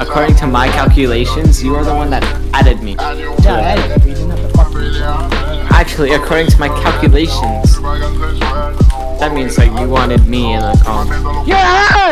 according to my calculations, you are the one that added me. Yeah, hey, we didn't have to fuck with each other. Actually, according to my calculations, that means like you wanted me in the comp. Yeah!